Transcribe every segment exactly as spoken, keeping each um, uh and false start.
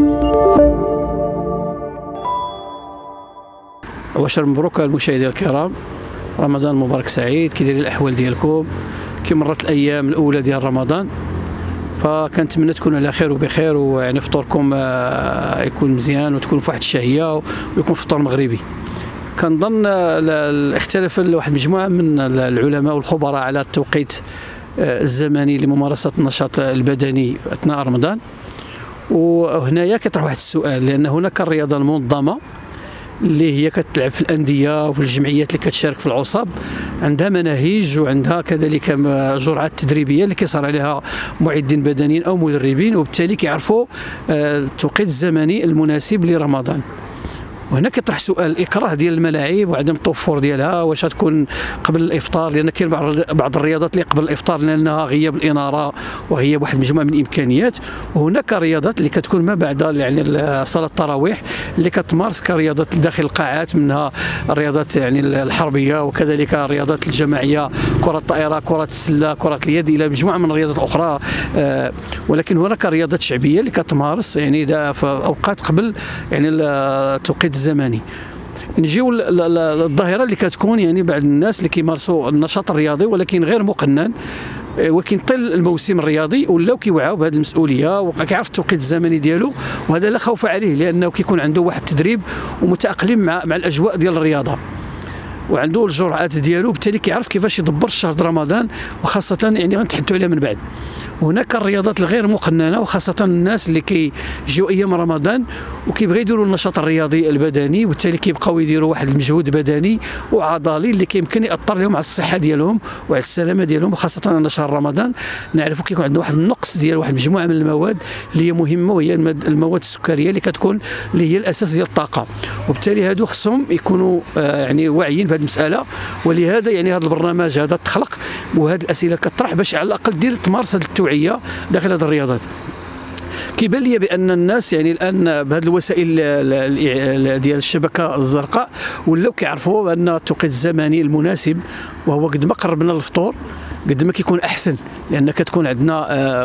وبشر مبروك المشاهدين الكرام، رمضان مبارك سعيد. كي دايرين الاحوال ديالكم؟ كي مرت الايام الاولى ديال رمضان، فكنتمنى تكونوا على خير وبخير، ويعني فطوركم يكون مزيان وتكون في واحد الشهيه ويكون فطور مغربي. كنظن اختلف واحد المجموعه من العلماء والخبراء على التوقيت الزمني لممارسه النشاط البدني اثناء رمضان، وهنايا كيطرح واحد السؤال، لان هناك الرياضه المنظمه اللي هي كتلعب في الانديه وفي الجمعيات اللي كتشارك في العصاب، عندها مناهج وعندها كذلك جرعات تدريبيه اللي كيصار عليها معدين بدنيين او مدربين، وبالتالي كيعرفوا التوقيت الزمني المناسب لرمضان. وهنا كيطرح سؤال الاكراه ديال الملاعب وعدم التوفر ديالها، واش تكون قبل الافطار؟ لان كاين بعض الرياضات اللي قبل الافطار لانها غياب الاناره وغياب واحد المجموعه من الامكانيات، وهناك رياضات اللي كتكون ما بعد يعني صلاه التراويح اللي كتمارس كرياضات داخل القاعات، منها الرياضات يعني الحربيه وكذلك الرياضات الجماعيه، كره الطائره، كره السله، كره اليد، الى مجموعه من الرياضات الاخرى. ولكن هناك رياضات شعبيه اللي كتمارس يعني في اوقات قبل يعني التوقيت الزمني. نجيو الظاهره اللي كتكون يعني بعض الناس اللي كيمارسوا النشاط الرياضي ولكن غير مقنن، ولكن طيل الموسم الرياضي ولاو كيوعاو بهذه المسؤوليه وكيعرف التوقيت الزمني ديالو، وهذا لا خوف عليه لانه كيكون عنده واحد التدريب ومتاقلم مع مع الاجواء ديال الرياضه، وعنده الجرعات ديالو، بالتالي كيعرف كيفاش يدبر الشهر رمضان، وخاصه يعني غنتحدثوا عليها من بعد. هناك الرياضات الغير مقننه، وخاصه الناس اللي كيجيو ايام رمضان وكيبغيو يديروا النشاط الرياضي البدني، وبالتالي كيبقاو يديروا واحد المجهود بدني وعضلي اللي كيمكن ياثر لهم على الصحه ديالهم وعلى السلامه ديالهم، وخاصه شهر رمضان نعرفوا كيكون عندنا واحد النقص ديال واحد المجموعه من المواد اللي هي مهمه، وهي المواد السكريه اللي كتكون اللي هي الاساس ديال الطاقه، وبالتالي هادو خصهم يكونوا يعني واعيين بهذه المساله. ولهذا يعني هذا البرنامج هذا تخلق، وهذه الاسئله كطرح باش على الاقل دير تمارس هذه التوعيه داخل هذه الرياضات. كيبان لي بان الناس يعني الان بهذه الوسائل ديال الشبكه الزرقاء ولاو كيعرفوا بان التوقيت الزمني المناسب، وهو قد ما قربنا للفطور قد ما كيكون احسن، لان كتكون عندنا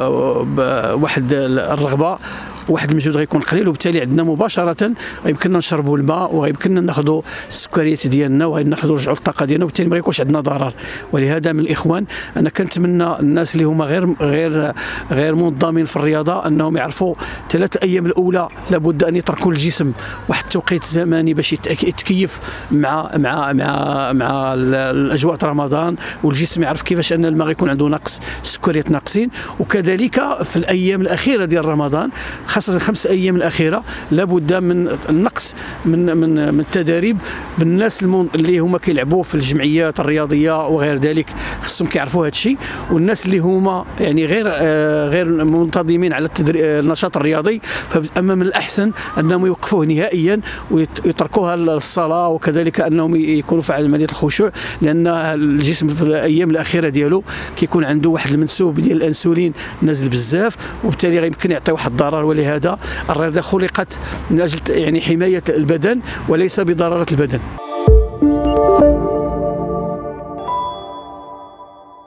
واحد الرغبه واحد المجهود غيكون قليل، وبالتالي عندنا مباشره غيمكننا نشربوا الماء وغيمكننا ناخذوا السكريات ديالنا وغناخذوا نرجعوا الطاقه ديالنا، وبالتالي ما غيكونش عندنا ضرر. ولهذا من الاخوان انا كنتمنى الناس اللي هما غير غير غير منظمين في الرياضه انهم يعرفوا ثلاث ايام الاولى لابد ان يتركوا الجسم واحد التوقيت زمني باش يتكيف مع مع مع مع الاجواء رمضان، والجسم يعرف كيفاش ان الماء غيكون عنده نقص، السكريات ناقصين. وكذلك في الايام الاخيره ديال رمضان، خاصة الخمس أيام الأخيرة، لابد من النقص من من من التدريب بالناس اللي هما كيلعبوا في الجمعيات الرياضية وغير ذلك، خصهم كيعرفوا هذا الشيء. والناس اللي هما يعني غير آه غير منتظمين على النشاط الرياضي، فأما من الأحسن أنهم يوقفوه نهائيا ويتركوها الصلاة، وكذلك أنهم يكونوا في عملية الخشوع، لأن الجسم في الأيام الأخيرة ديالو كيكون عنده واحد المنسوب ديال الأنسولين نازل بزاف، وبالتالي غيمكن يعطي واحد الضرر. ولهذا الرياضة خلقت من أجل يعني حماية البدن وليس بضرورة البدن.